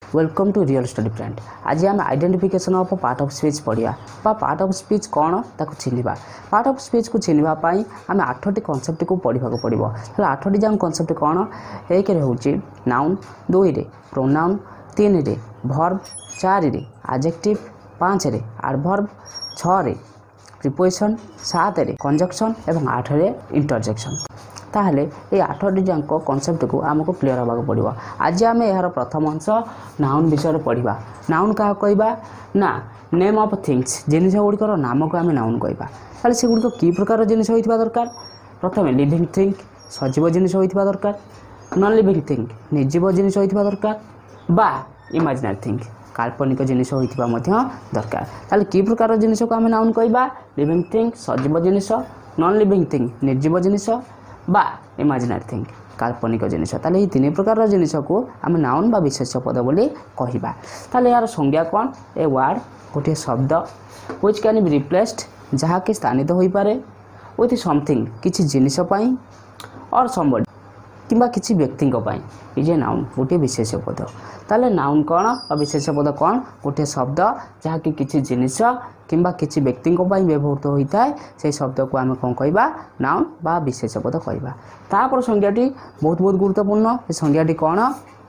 Welcome to real study friend. आज आम identification of part of speech पढ़िया part of speech कौन ताको चिन्हवा। पार्ट ऑफ स्पीच को चिन्हवाई आम 8टी कनसेप्ट को पढ़ा पड़ो। 8टी जाम कनसेप्ट कौन? एक हूँ नाउन, 2 रे प्रोनाउन, 3 रे वर्ब, 4 रे एडजेक्टिव, 5 रे एडवर्ब, 6 रे प्रिपोजिशन, 7 रे कंजक्शन एवं 8 रे इंटरजेक्शन। ताहले ये 8टी जाक कनसेप्ट को आमको क्लीयर होगा पड़ो। आज आम यार प्रथम अंश नाउन विषय पढ़ा। नाउन क्या कहवा ना नेम ऑफ थिंग्स, जिनिस गुड़िकर नाम को आम नाउन कहवा। ताहले से गुड़िक कि प्रकार जिनिस होइथिबा दरकार? प्रथम लिविंग थिंग सजीव जिनिस होइथिबा दरकार, नॉन लिविंग थिंग निर्जीव जिनिस होइथिबा दरकार, बा इमेजिनरी थिंग काल्पनिक जिनिस होइथिबा मध्य दरकार। ताहले कि प्रकार जिनिस को आम नाउन कहवा? लिविंग थिंग सजीव जिनिस, नॉन लिविंग थिंग निर्जीव जिनिस, बा इमेजिनरी थिंग काल्पनिक जिनिस। ताले 3 प्रकार जिनिस को आम नाउन बा विशेष पद बोली कहवा। ताले यार संज्ञा कौन? ए वर्ड गोटे शब्द व्हिच कैन बी रिप्लेस्ड जहाँ कि स्थानित हो पारे विथ समथिंग किसी जिनिस पई और समबडी किंबा किसी व्यक्ति इज ए नाउन गोटे विशेष पद। ताले नाउन कौन और विशेष पद कौन? गोटे शब्द जहाँ कि किसी जिनिस किंबा किसी व्यक्ति व्यवहृत होता है से शब्द को आम कौन कहवा? नाउन बा विशेष पद कहवा। तापर संज्ञाटी बहुत बहुत गुरुत्वपूर्ण। संज्ञाटी कौन?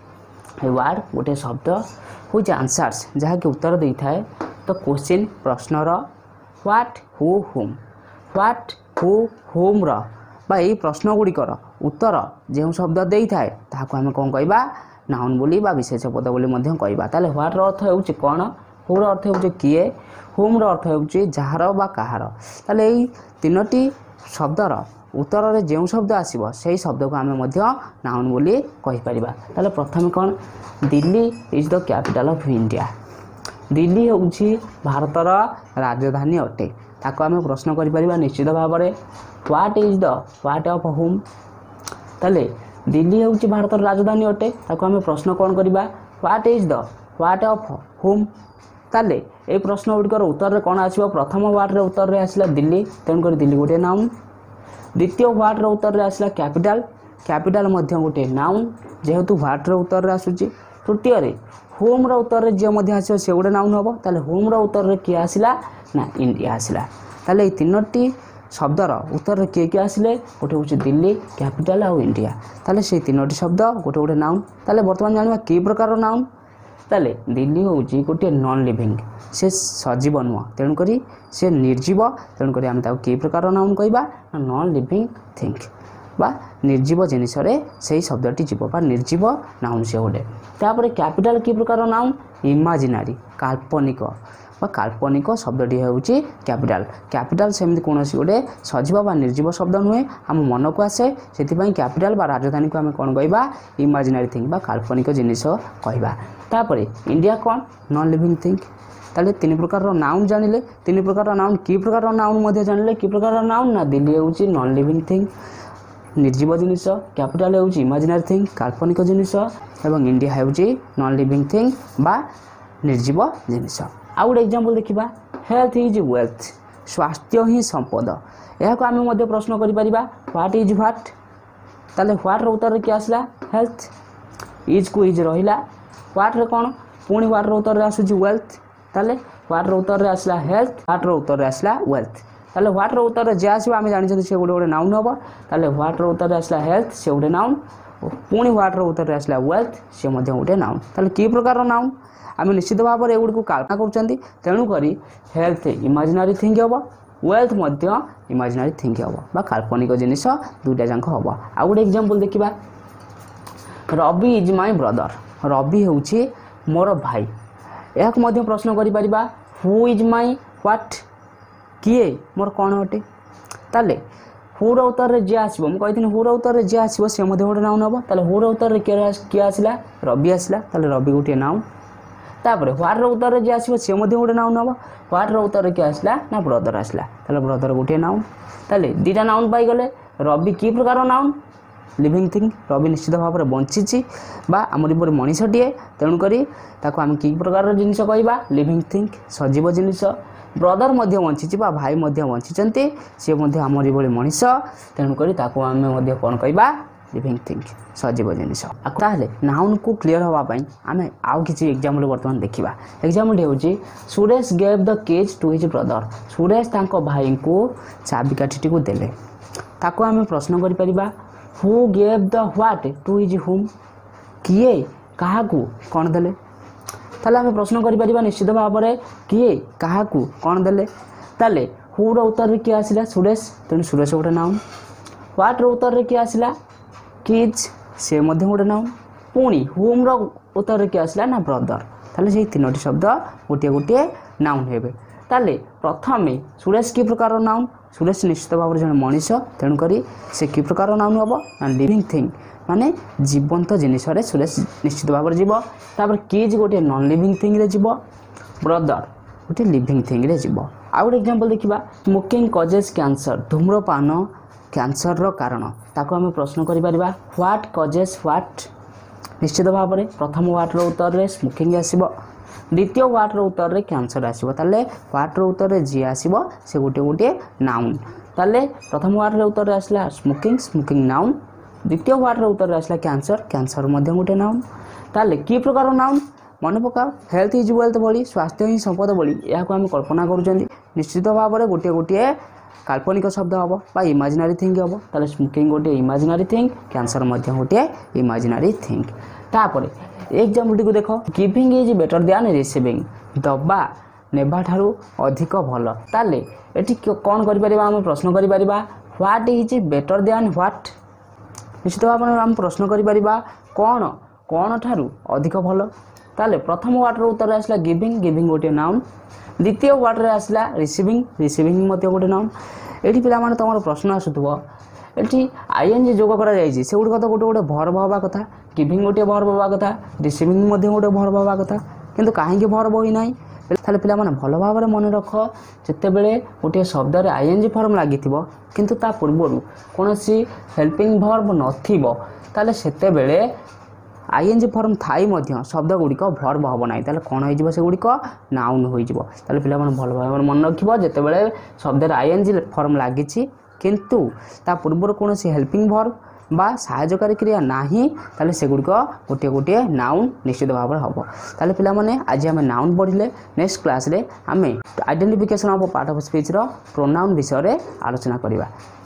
ए वर्ड गोटे शब्द व्हिच आंसर्स जहाँ कि उत्तर दे थाए तो क्वेश्चन प्रश्नर what who whom, what who whom रा यही प्रश्न गुड़िकर उत्तर जो शब्द दे थाए ताको आम कौन कहवा? नाउन बोली बा विशेष पद बोली मध्य कहवा। ताले व्हाट रो अर्थ होउची कौन, हु रो अर्थ होउची किए, हुम रो अर्थ होउची जହାର बा काହାର। ताले एई 3टी शब्दर उत्तर रे जो शब्द आसीबो सेही शब्द को आम मध्य नाउन बोली कहि परिबा। ताले प्रथम कौन? Delhi is the capital of India. Delhi होउची भारतर राजधानी अटे। ताको आम प्रश्न करि परिबा निश्चित भाव में what is the what of home. ताले दिल्ली होउची भारतर राजधानी अटे। ताको आम प्रश्न कौन करबा? What is the what of home. ताले ए प्रश्न गुड़िकर उत्तर रे कौन आसीबो? प्रथम व्हाट रे उत्तर रे आसला दिल्ली, तेणु कर दिल्ली गोटे नाउन। द्वितीय व्हाट रे उत्तर रे आसला कैपिटल, कैपिटल मध्य गोटे नाउन जेहेतु व्हाट रे उत्तर रे आसुची। तृतीय रे होम रो उत्तर रे जे मध्य आसीबो से गोटे नाउन हबो। ताले होम रो उत्तर रे कि आसला ना इंडिया आसला। ताले ए 3टी शब्दर उत्तर किए किए आसिले? गोटे हूँ दिल्ली, कैपिटल आउ इंडिया। ताले से 3टी शब्द गोटे गोटे नाउन। ताले बर्तमान जानिबा कि प्रकार नाउन। ताले दिल्ली हूँ गोटे नॉन लिविंग, से सजीव नुह, तेणुक से निर्जीव, तेणुक आम कि प्रकार नाउन कहवा? नॉन लिविंग थिंग बा निर्जीव जिनिस से शब्दटी जीव बा निर्जीव नाउन से गोटे। तापर कैपिटल कि प्रकार नाउन? इमेजिनरी काल्पनिक बा काल्पनिक शब्दटी हूँ कैपिटल। कैपिटल सेमती कौन गोटे सजीव बा निर्जीव शब्द नुहे, आम मन को आसे से कैपिटल बा राजधानी को आम कौन कहवा? इमेजिनरी थिंग बा काल्पनिक जिनिस कहवा। तापर इंडिया कौन? Non living thing. ताले 3 प्रकार नाउन जानिले। 3 प्रकार नाउन कि प्रकार नाउन मध्य जानिले? कि प्रकार नाउन ना दिल्ली हूँ नॉन लिविंग थिंग निर्जीव जिनिस, कैपिटल हूँ इमेजिनरी थिंग काल्पनिक जिनिस एवं इंडिया हूँ नॉन लिविंग थिंग बा निर्जीव जिनिस। आउ गोटे एग्जांपल देखिबा, हेल्थ इज वेल्थ, स्वास्थ्य ही संपद। यह को आम प्रश्न करि परिबा व्हाट इज व्हाट। ताले व्हाट रो उत्तर कि आसला? हेल्थ। इज को इज रहिला, व्हाट रे कौन? पुणी व्हाट रो उत्तर आसुची वेल्थ। ताले व्हाट रो उत्तर आसला हेल्थ, व्हाट रो उत्तर आसला वेल्थ। ताले व्हाट रो उत्तर जे आसीबो आम जानि से गोटे गोटे नाउन हबो। ताले व्हाट रो उत्तर आसला हेल्थ से गोटे नाउन, पुणी व्हाट रो उत्तर आसला वेल्थ से मध्य गोटे नाउन। ताले कि प्रकार नाउन? आम निश्चित भाव में एगुड़ी को कल्पना करुँच, तेणुक हेल्थ इमेजिनरी थिंग हम, वेल्थ इमेजिनरी थिंग हम बा काल्पनिक जिनिस दुईटा जाक हम। आउ गोटे एग्जांपल देखिबा, Ravi is my brother. Ravi हूँ मोर भाई। यह प्रश्न करि परिबा हु इज माय व्हाट, किए मोर कौन अटे। ताले हु रो उत्तर रे जे आसीबो, मु कहिथिनि हु रो उत्तर रे जे आसीबो से मध्य गोटे नाउन हबो। ताले हु रो उत्तर रे किए आसला? रवि आसला। ताले रवि गोटे नाउन। तापर व्हाट रो उत्तर रे जे आसीबो से मध्य गोटे नाउन हबो। व्हाट रो उत्तर रे कि आसला ना ब्रदर आसला। ताले ब्रदर गोटे नाउन। ताले दीटा नाउन पाई गले। रवि कि प्रकार नाउन? Living thing. रवि निश्चित भाव में बंची बा आमरी पर मनीषटीए, तेणुक ताको आम कि प्रकार जिनिस कहवा? लिविंग थिंग सजीव जिनिस। ब्रदर मध्य बंची बा भाई मध्य बंची सी आमरी भली मनीष, तेणुक ताको आम कौन कहवा? लिविंग थिंग सजीव जिनिस। ताहले नाउन को क्लियर हवा पई आमे आउ किछि एग्जांपल वर्तमान देखिबा। एग्जांपल हेउची Suresh gave the cage to his brother. Suresh तांको भाई को चाबिकाठी को देले। ताको आमे प्रश्न करि परिबा who gave the what to his home. किए काहाकू कोन देले। ताले आमे प्रश्न करि परिबा निश्चित भाव में किए काहाकू कोन देले। ताले हु रो उत्तर रे किए आसिला सुरेश, तेणु सुरेश गोटे नाउन। व्हाट रो उत्तर रे किए आसिला किज, से मध्य गोटे नाउन। पुणी होम रो उत्तर रे किए आसिला ना ब्रदर। ताले से तीनोटी शब्द गोटे गोटे नाउन हेबे। ताले प्रथमे सुरेश की प्रकार नाउन। सुरेश निश्चित भाव में जन मनीष, तेणुक से कि प्रकार नाउन हम ना लिविंग थिंग माने जीवंत जिनिस सुरेश निश्चित भाव में जीव। तापर किज गोटे नॉन लिविंग थिंग रे जीव, ब्रदर गोटे लिविंग थिंग रे जीव। आउ गोटे एग्जांपल देखिबा स्मोकिंग कजेस कैंसर। धूम्रपान कैंसर रो कारण। ताको आमे प्रश्न करि परिबा व्हाट कजेस व्हाट। निश्चित भाव में प्रथम व्हाट रो उत्तर रे स्मोकिंग आसीबो, द्वितीय व्हाट रो उत्तर रे कैंसर आसीबो। ताले व्हाट रो उत्तर रे जी आसीबो, से गोटे गोटे नाउन। ताले प्रथम व्हाट रो उत्तर रे आसला स्मोकिंग, स्मोकिंग नाउन। द्वितीय व्हाट रो उत्तर रे आसला कैंसर, कैंसर मध्य गोटे नाउन। ताले की प्रकार नाउन मन पकाओ हेल्थ इज वेल्थ बड़ी, स्वास्थ्य ही संपद बड़ी, या आम कल्पना करुँच। निश्चित भाव में गोटे गोटे काल्पनिक शब्द हम बा इमाजिनारी थिंग हम। ताले स्मोकिंग गोटे इमाजिनारी थिंग, कैंसर मध्य गोटे इमाजिनारी थिंग। तापर एग्जांपल को देख giving is better than receiving. दबा नेबा ठारू अधिक भल। ताले एटी कौन करिपरिबा हम प्रश्न करिपरिबा what is better than what. निश्चित भाव में हम प्रश्न करिपरिबा कौन कौन ठारू अधिक भल। ताले प्रथम वार्ड रो उत्तर आसला गिविंग, गिविंग गोटे नाउन। द्वितीय वार्ड रे आसला रिसीविंग, रिसीविंग मते गोटे नाउन। एठी पिला माने तमरो प्रश्न आसुथबो एठी आईएनजी जोग करा जायछि से गुड कथा गोटे गोटे भर्ब हवा कथा। गिविंग गोटे भर्ब हवा कथा, रिसीविंग मते गोटे भर्ब हवा कथा, किंतु काहेकि भर्ब होई नाही। ताले पिला माने भल भाव में मन रख जते बेले गोटे शब्द रे आईएनजी फॉर्म लागिथिबो किंतु ता पूर्वरु कोनोसी हेल्पिंग भर्ब नथिबो ताले सेते बेले आईएनजी फॉर्म थाई मध्य शब्द गुड़िक भर्ब हम ना। ताले कौन हो से गुड़िक नाउन हो। ताले पिला माने भल भाव मन रखिबो जते बेले शब्द रे आईएनजी फॉर्म लागिछि किंतु ता पूर्वर कौन हेल्पिंग भर्ब बा सहायकारी क्रिया नाही, ताले से गुड़िक गोटे गोटे नाउन निश्चित भाव में हम। ताले पिला माने आज आम नाउन पढ़िले। नेक्स्ट क्लास रे आम identification of part of speech रो प्रोनाउन विषय रे आलोचना करिबा।